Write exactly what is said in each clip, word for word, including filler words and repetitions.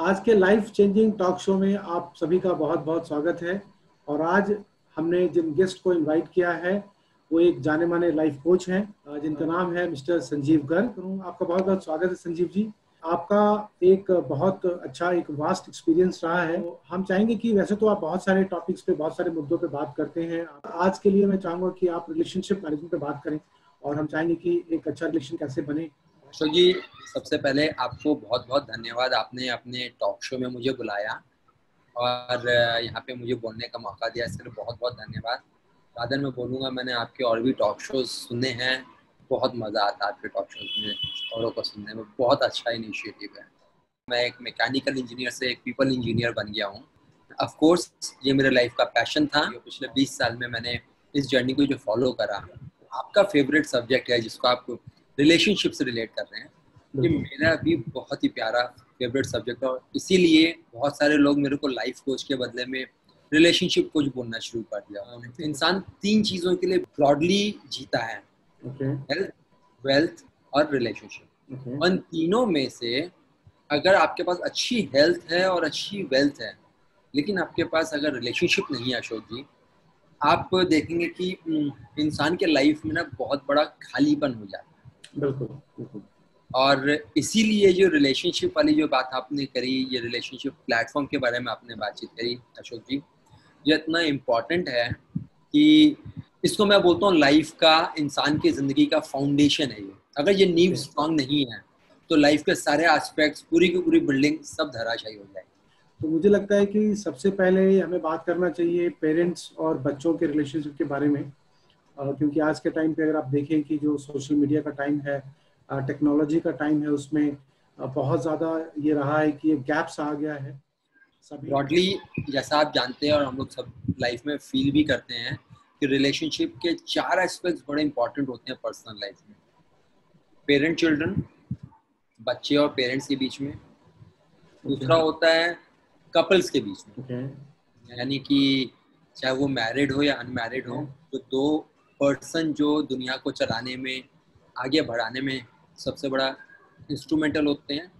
आज के life changing talk show में आप सभी का बहुत बहुत स्वागत है। और आज हमने जिन गेस्ट को इनवाइट किया है वो एक जाने माने लाइफ कोच हैं जिनका नाम है मिस्टर संजीव गर्ग। आपका बहुत बहुत स्वागत है संजीव जी। आपका एक बहुत अच्छा एक वास्ट एक्सपीरियंस रहा है। तो हम चाहेंगे कि वैसे तो आप बहुत सारे टॉपिक्स पे बहुत सारे मुद्दों पे बात करते हैं, आज के लिए मैं चाहूँगा कि आप रिलेशनशिप मैनेजमेंट पे बात करें और हम चाहेंगे कि एक अच्छा रिलेशन कैसे बने। तो जी सबसे पहले आपको बहुत बहुत धन्यवाद, आपने अपने टॉक शो में मुझे बुलाया और यहाँ पे मुझे बोलने का मौका दिया, इसके लिए बहुत बहुत धन्यवाद। रादर मैं बोलूँगा मैंने आपके और भी टॉक शोज सुने हैं, बहुत मज़ा आता है आपके टॉक शोज में, औरों को सुनने में। बहुत अच्छा इनिशिएटिव है। मैं एक मैकेनिकल इंजीनियर से एक पीपल इंजीनियर बन गया हूँ। ऑफ कोर्स ये मेरे लाइफ का पैशन था। पिछले बीस साल में मैंने इस जर्नी को जो फॉलो करा, आपका फेवरेट सब्जेक्ट है जिसको आप रिलेशनशिप से रिलेट कर रहे हैं, ये मेरा भी बहुत ही प्यारा फेवरेट सब्जेक्ट है। और इसीलिए बहुत सारे लोग मेरे को लाइफ कोच के बदले में रिलेशनशिप कोच बोलना शुरू कर दिया। इंसान तीन चीज़ों के लिए ब्रॉडली जीता है, हेल्थ, वेल्थ और रिलेशनशिप। उन तीनों में से अगर आपके पास अच्छी हेल्थ है और अच्छी वेल्थ है, लेकिन आपके पास अगर रिलेशनशिप नहीं है अशोक जी, आप देखेंगे कि इंसान के लाइफ में ना बहुत बड़ा खालीपन हो जाता है। बिल्कुल बिल्कुल। और इसीलिए जो रिलेशनशिप वाली जो बात आपने करी, ये रिलेशनशिप प्लेटफॉर्म के बारे में आपने बातचीत करी अशोक जी, ये इतना इम्पोर्टेंट है कि इसको मैं बोलता हूँ लाइफ का, इंसान की ज़िंदगी का फाउंडेशन है ये। अगर ये नींव स्ट्रांग नहीं है तो लाइफ के सारे एस्पेक्ट्स, पूरी की पूरी बिल्डिंग सब धराशायी हो जाएगी। तो मुझे लगता है कि सबसे पहले हमें बात करना चाहिए पेरेंट्स और बच्चों के रिलेशनशिप के बारे में, क्योंकि आज के टाइम पे अगर आप देखें कि जो सोशल मीडिया का टाइम है, टेक्नोलॉजी का टाइम है, उसमें बहुत ज़्यादा ये रहा है कि गैप्स आ गया है सभी। ब्रॉडली जैसा आप जानते हैं और हम लोग सब लाइफ में फील भी करते हैं कि रिलेशनशिप के चार एस्पेक्ट्स बड़े इंपॉर्टेंट होते हैं पर्सनल लाइफ में। पेरेंट चिल्ड्रन, बच्चे और पेरेंट्स के बीच में। दूसरा होता है कपल्स के बीच में, यानी कि चाहे वो मैरिड हो या अनमैरिड हो, तो दो पर्सन जो दुनिया को चलाने में, आगे बढ़ाने में सबसे बड़ा इंस्ट्रूमेंटल होते हैं।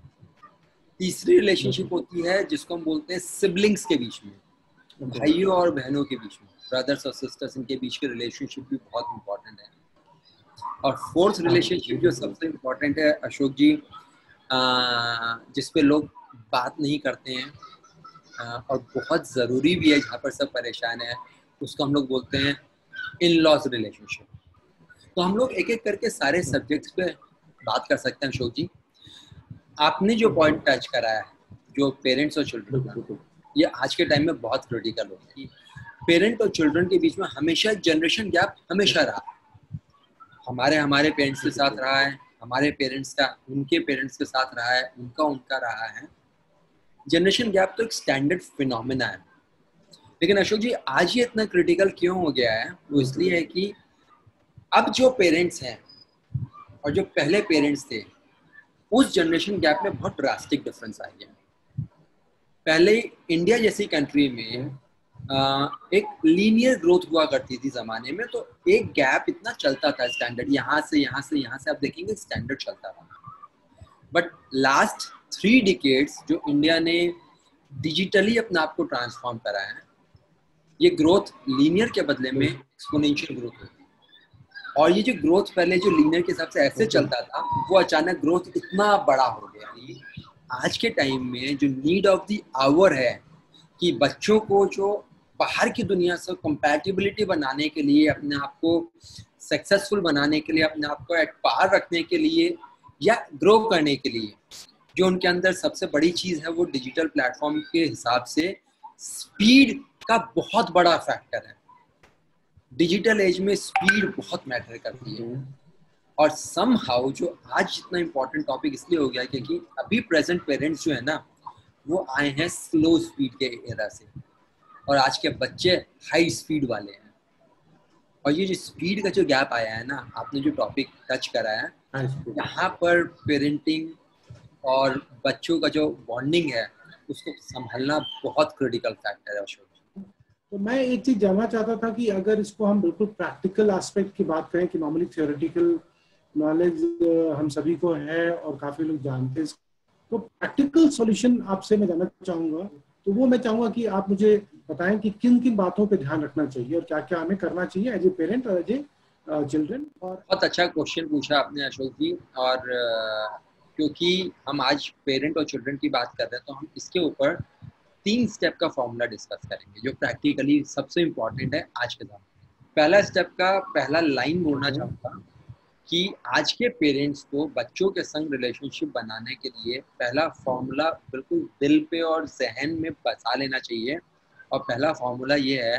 तीसरी रिलेशनशिप होती है जिसको हम बोलते हैं सिबलिंग्स के बीच में, भाइयों और बहनों के बीच में, ब्रदर्स और सिस्टर्स, इनके बीच के रिलेशनशिप भी बहुत इंपॉर्टेंट है। और फोर्थ रिलेशनशिप जो सबसे इम्पोर्टेंट है अशोक जी, जिस पे लोग बात नहीं करते हैं और बहुत ज़रूरी भी है, जहाँ पर सब परेशान है, उसको हम लोग बोलते हैं इन लॉज रिलेशनशिप। तो हम लोग एक एक करके सारे सब्जेक्ट्स पे बात कर सकते हैं अशोक जी। आपने जो पॉइंट टच करा है, जो पेरेंट्स और चिल्ड्रन का, ये आज के टाइम में बहुत क्रिटिकल हो गया है। पेरेंट और चिल्ड्रन के बीच में हमेशा जनरेशन गैप हमेशा रहा। हमारे हमारे पेरेंट्स के साथ रहा है, हमारे पेरेंट्स का उनके पेरेंट्स के साथ रहा है, उनका उनका रहा है। जनरेशन गैप तो एक स्टैंडर्ड फिनोमेना है। लेकिन अशोक जी आज ये इतना क्रिटिकल क्यों हो गया है? वो इसलिए है कि अब जो पेरेंट्स हैं और जो पहले पेरेंट्स थे, उस जनरेशन गैप में बहुत ड्रास्टिक डिफरेंस आ गया। पहले इंडिया जैसी कंट्री में आ, एक लीनियर ग्रोथ हुआ करती थी ज़माने में, तो एक गैप इतना चलता था स्टैंडर्ड, यहाँ से यहाँ से यहाँ से आप देखेंगे स्टैंडर्ड चलता था। बट लास्ट थ्री डिकेड्स जो इंडिया ने डिजिटली अपने आप को ट्रांसफॉर्म करा है, ये ग्रोथ लीनियर के बदले में एक्सपोनेंशियल ग्रोथ होती है। और ये जो ग्रोथ पहले जो लीनियर के हिसाब से ऐसे चलता था, वो अचानक ग्रोथ इतना बड़ा हो गया। आज के टाइम में जो नीड ऑफ द आवर है कि बच्चों को जो बाहर की दुनिया से कंपैटिबिलिटी बनाने के लिए, अपने आप को सक्सेसफुल बनाने के लिए, अपने आप को एट पार रखने के लिए या ग्रो करने के लिए, जो उनके अंदर सबसे बड़ी चीज़ है वो डिजिटल प्लेटफॉर्म के हिसाब से स्पीड का बहुत बड़ा फैक्टर है। डिजिटल एज में स्पीड बहुत मैटर करती है। और समहाउ जो आज इतना इम्पोर्टेंट टॉपिक इसलिए हो गया क्योंकि अभी प्रेजेंट पेरेंट्स जो है ना, वो आए हैं स्लो स्पीड के एरा से, और आज के बच्चे हाई स्पीड वाले हैं। और ये जो स्पीड का जो गैप आया है ना, आपने जो टॉपिक टच करा है, यहाँ पर पेरेंटिंग और बच्चों का जो बॉन्डिंग है उसको संभालना बहुत क्रिटिकल फैक्टर है अशोक। तो मैं एक चीज जानना चाहता था कि अगर इसको हम बिल्कुल प्रैक्टिकल एस्पेक्ट की बात करें कि नॉर्मली थियोरेटिकल नॉलेज हम सभी को है और काफी लोग जानते हैं, तो प्रैक्टिकल सॉल्यूशन आपसे मैं जानना चाहूंगा, तो वो मैं चाहूंगा कि आप मुझे बताएं कि किन किन बातों पे ध्यान रखना चाहिए और क्या क्या हमें करना चाहिए एज ए पेरेंट और एज ए चिल्ड्रन। और बहुत अच्छा क्वेश्चन पूछा आपने अशोक जी। और uh, क्योंकि हम आज पेरेंट और चिल्ड्रन की बात कर रहे हैं तो हम इसके ऊपर तीन स्टेप का फॉर्मूला डिस्कस करेंगे जो प्रैक्टिकली सबसे इम्पोर्टेंट है आज के ज़माने में। पहला स्टेप का पहला लाइन बोलना चाहूँगा कि आज के पेरेंट्स को बच्चों के संग रिलेशनशिप बनाने के लिए पहला फॉर्मूला बिल्कुल दिल पे और जहन में बसा लेना चाहिए। और पहला फॉर्मूला ये है,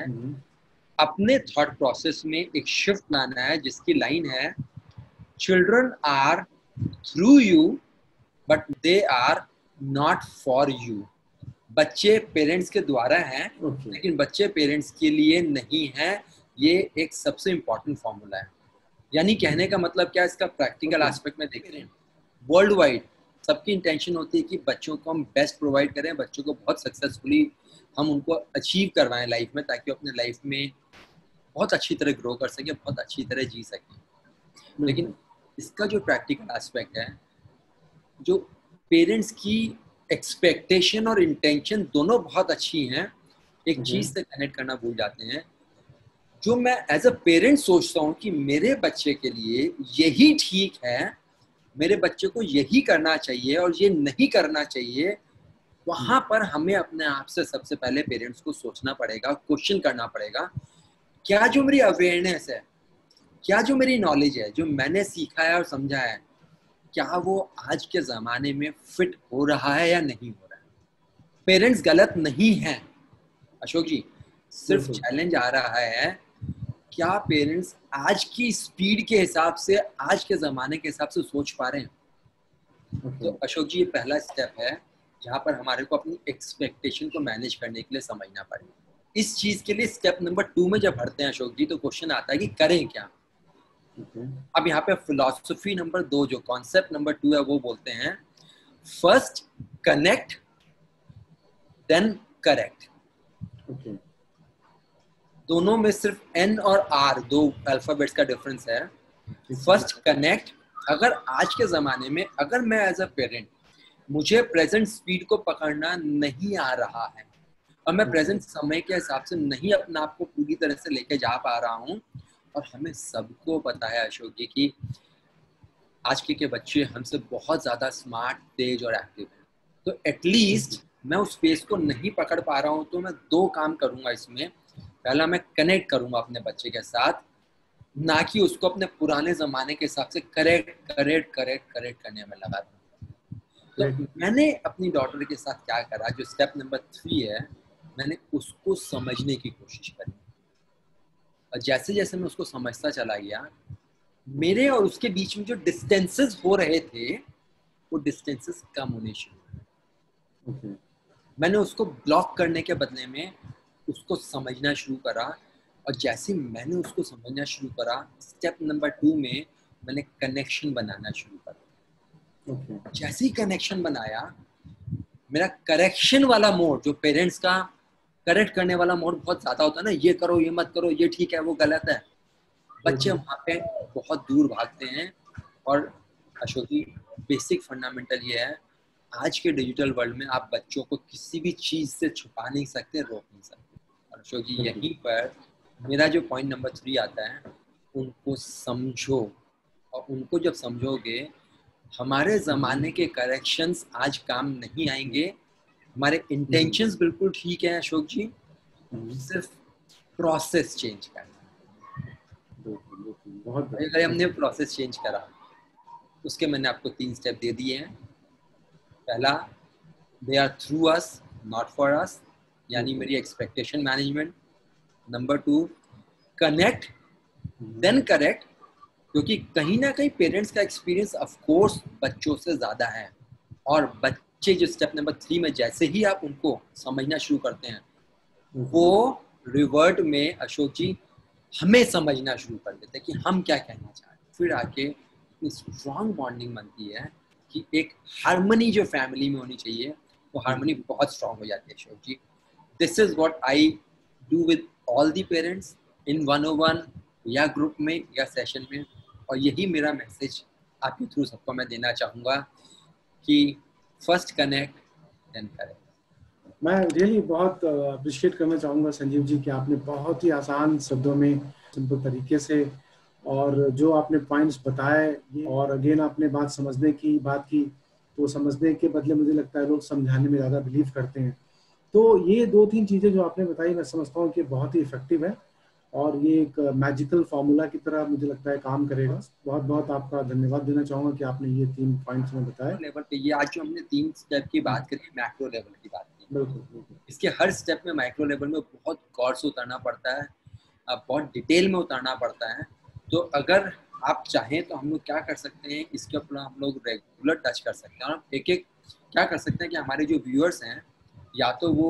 अपने थॉट प्रोसेस में एक शिफ्ट लाना है जिसकी लाइन है, children are through you but they are not for you. बच्चे पेरेंट्स के द्वारा हैं okay. लेकिन बच्चे पेरेंट्स के लिए नहीं हैं। ये एक सबसे इम्पोर्टेंट फॉर्मूला है। यानी कहने का मतलब क्या है, इसका प्रैक्टिकल एस्पेक्ट में देख रहे हैं, वर्ल्ड वाइड सबकी इंटेंशन होती है कि बच्चों को हम बेस्ट प्रोवाइड करें, बच्चों को बहुत सक्सेसफुली हम उनको अचीव करवाएं लाइफ में, ताकि वो अपने लाइफ में बहुत अच्छी तरह ग्रो कर सके, बहुत अच्छी तरह जी सके। लेकिन इसका जो प्रैक्टिकल एस्पेक्ट है, जो पेरेंट्स की एक्सपेक्टेशन और इंटेंशन दोनों बहुत अच्छी हैं, एक चीज से कनेक्ट करना भूल जाते हैं। जो मैं एज अ पेरेंट सोचता हूँ कि मेरे बच्चे के लिए यही ठीक है, मेरे बच्चे को यही करना चाहिए और ये नहीं करना चाहिए, वहां पर हमें अपने आप से सबसे पहले पेरेंट्स को सोचना पड़ेगा, क्वेश्चन करना पड़ेगा, क्या जो मेरी अवेयरनेस है, क्या जो मेरी नॉलेज है, जो मैंने सीखा है और समझा है, क्या वो आज के ज़माने में फिट हो रहा है या नहीं हो रहा है। पेरेंट्स गलत नहीं हैं अशोक जी, सिर्फ चैलेंज आ रहा है, क्या पेरेंट्स आज की स्पीड के हिसाब से, आज के ज़माने के हिसाब से सोच पा रहे हैं। okay. तो अशोक जी ये पहला स्टेप है जहाँ पर हमारे को अपनी एक्सपेक्टेशन को मैनेज करने के लिए समझना पड़ेगा। इस चीज़ के लिए स्टेप नंबर टू में जब बढ़ते हैं अशोक जी, तो क्वेश्चन आता है कि करें क्या। Okay. अब यहाँ पे फिलॉसफी नंबर दो, जो कॉन्सेप्ट नंबर टू है, वो बोलते हैं फर्स्ट कनेक्ट देन करेक्ट। दोनों में सिर्फ एन और आर, दो अल्फाबेट्स का डिफरेंस है। फर्स्ट कनेक्ट, अगर आज के जमाने में अगर मैं एज अ पेरेंट, मुझे प्रेजेंट स्पीड को पकड़ना नहीं आ रहा है और मैं प्रेजेंट समय के हिसाब से नहीं अपने आप को पूरी तरह से लेके जा पा रहा हूँ, और हमें सबको पता है अशोक जी कि आज के के बच्चे हमसे बहुत ज़्यादा स्मार्ट, तेज और एक्टिव हैं, तो एटलीस्ट मैं उस स्पेस को नहीं पकड़ पा रहा हूँ, तो मैं दो काम करूँगा इसमें। पहला, मैं कनेक्ट करूँगा अपने बच्चे के साथ, ना कि उसको अपने पुराने ज़माने के हिसाब से करेक्ट करेक्ट करेक्ट करेक्ट करने में लगा दूँ। तो मैंने अपनी डॉटर के साथ क्या करा, जो स्टेप नंबर थ्री है, मैंने उसको समझने की कोशिश करी। और जैसे जैसे मैं उसको समझता चला गया, मेरे और उसके बीच में जो डिस्टेंसेस हो रहे थे, वो डिस्टेंसेस कम होने शुरू हुए। okay. मैंने उसको ब्लॉक करने के बदले में उसको समझना शुरू करा, और जैसे मैंने उसको समझना शुरू करा, स्टेप नंबर टू में मैंने कनेक्शन बनाना शुरू करा। okay. जैसे ही कनेक्शन बनाया, मेरा करेक्शन वाला मोड, जो पेरेंट्स का करेक्ट करने वाला मोड बहुत ज्यादा होता है ना, ये करो, ये मत करो, ये ठीक है, वो गलत है, बच्चे वहाँ पे बहुत दूर भागते हैं। और अशोक जी, बेसिक फंडामेंटल ये है, आज के डिजिटल वर्ल्ड में आप बच्चों को किसी भी चीज से छुपा नहीं सकते, रोक नहीं सकते। और अशोक जी, यहीं पर मेरा जो पॉइंट नंबर थ्री आता है, उनको समझो। और उनको जब समझोगे, हमारे ज़माने के करेक्शंस आज काम नहीं आएंगे। हमारे इंटेंशंस बिल्कुल ठीक है अशोक जी, सिर्फ प्रोसेस चेंज करना। अगर हमने प्रोसेस चेंज करा, उसके मैंने आपको तीन स्टेप दे दिए हैं। पहला, they are through us not for us, यानी मेरी expectation management. Number two, connect then correct, क्योंकि कहीं ना कहीं पेरेंट्स का एक्सपीरियंस ऑफ कोर्स बच्चों से ज़्यादा है, और बच्चे जो स्टेप नंबर थ्री में जैसे ही आप उनको समझना शुरू करते हैं, वो रिवर्ट में अशोक जी हमें समझना शुरू कर देते हैं कि हम क्या कहना चाह रहे हैं। फिर आके स्ट्रॉन्ग बॉन्डिंग बनती है कि एक हार्मनी जो फैमिली में होनी चाहिए, वो हार्मनी बहुत स्ट्रॉन्ग हो जाती है Ashok ji. This is what I do with all the parents in one o one या ग्रुप में या सेशन में, और यही मेरा मैसेज आपके थ्रू सबको मैं देना चाहूँगा कि फर्स्ट कनेक्ट देन करेक्ट। मैं रियली बहुत अप्रिशिएट करना चाहूँगा संजीव जी कि आपने बहुत ही आसान शब्दों में सिंपल तरीके से और जो आपने पॉइंट्स बताए और अगेन आपने बात समझने की बात की, तो समझने के बदले मुझे लगता है लोग समझाने में ज़्यादा बिलीव करते हैं। तो ये दो तीन चीज़ें जो आपने बताई मैं समझता हूँ कि बहुत ही इफेक्टिव है और ये एक मैजिकल फार्मूला की तरह मुझे लगता है काम करेगा। बहुत बहुत आपका धन्यवाद देना चाहूँगा कि आपने ये तीन पॉइंट्स में बताए। लेवल पे ये आज जो हमने तीन स्टेप की बात करी, मैक्रो लेवल की बात की, बिल्कुल बिल्कुल। इसके हर स्टेप में माइक्रो लेवल में बहुत गौर से उतरना पड़ता है, बहुत डिटेल में उतरना पड़ता है। तो अगर आप चाहें तो हम लोग क्या कर सकते हैं, इसके ऊपर हम लोग रेगुलर टच कर सकते हैं और एक एक क्या कर सकते हैं कि हमारे जो व्यूअर्स हैं या तो वो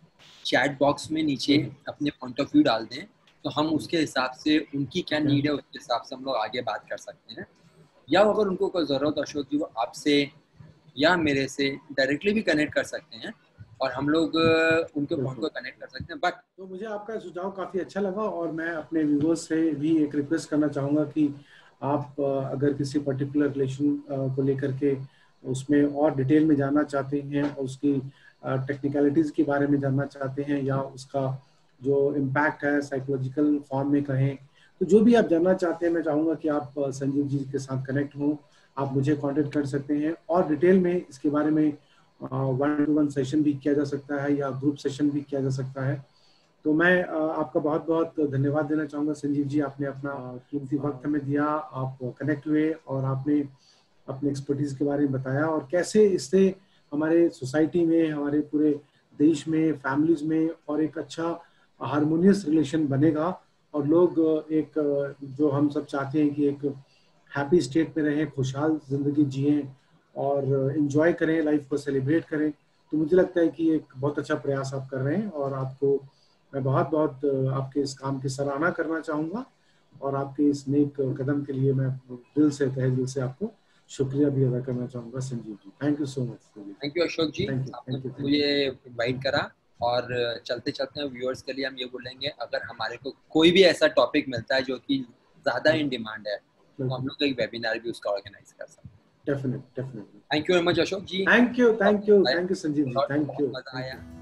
चैट बॉक्स में नीचे अपने पॉइंट ऑफ व्यू डाल दें, तो हम उसके हिसाब से उनकी क्या नीड है उसके हिसाब से हम लोग आगे बात कर सकते हैं। या अगर उनको कोई ज़रूरत हो अशोक जी, वो आपसे या मेरे से डायरेक्टली भी कनेक्ट कर सकते हैं और हम लोग उनके पॉइंट को कनेक्ट कर सकते हैं। बट तो मुझे आपका सुझाव काफ़ी अच्छा लगा और मैं अपने व्यूअर्स से भी एक रिक्वेस्ट करना चाहूँगा कि आप अगर किसी पर्टिकुलर रिलेशन को लेकर के उसमें और डिटेल में जानना चाहते हैं और उसकी टेक्निकलिटीज़ के बारे में जानना चाहते हैं या उसका जो इम्पैक्ट है साइकोलॉजिकल फॉर्म में कहें, तो जो भी आप जानना चाहते हैं मैं चाहूँगा कि आप संजीव जी के साथ कनेक्ट हों, आप मुझे कांटेक्ट कर सकते हैं और डिटेल में इसके बारे में वन टू वन सेशन भी किया जा सकता है या ग्रुप सेशन भी किया जा सकता है। तो मैं आपका बहुत बहुत धन्यवाद देना चाहूँगा संजीव जी, आपने अपना कीमती वक्त हमें दिया, आप कनेक्ट हुए और आपने अपने एक्सपर्टीज़ के बारे में बताया और कैसे इससे हमारे सोसाइटी में, हमारे पूरे देश में, फैमिलीज में और एक अच्छा हारमोनियस रिलेशन बनेगा और लोग एक जो हम सब चाहते हैं कि एक हैप्पी स्टेट में रहें, खुशहाल ज़िंदगी जिएं और एंजॉय करें, लाइफ को सेलिब्रेट करें। तो मुझे लगता है कि एक बहुत अच्छा प्रयास आप कर रहे हैं और आपको मैं बहुत बहुत आपके इस काम की सराहना करना चाहूँगा और आपके इस नेक कदम के लिए मैं दिल से तहे दिल से आपको शुक्रिया भी अदा करना चाहूँगा Sanjeev ji. Thank you so much. Thank you Ashok ji, आपने मुझे इनवाइट करा और चलते चलते व्यूअर्स के लिए हम ये बोलेंगे, अगर हमारे को कोई भी ऐसा टॉपिक मिलता है जो कि ज़्यादा इन डिमांड है तो हम लोग एक वेबिनार भी उसका ऑर्गेनाइज कर सकते हैं। Definitely definitely. Thank you very much Ashok ji. Thank you thank you thank you Sanjeev ji, thank you. मजा आया।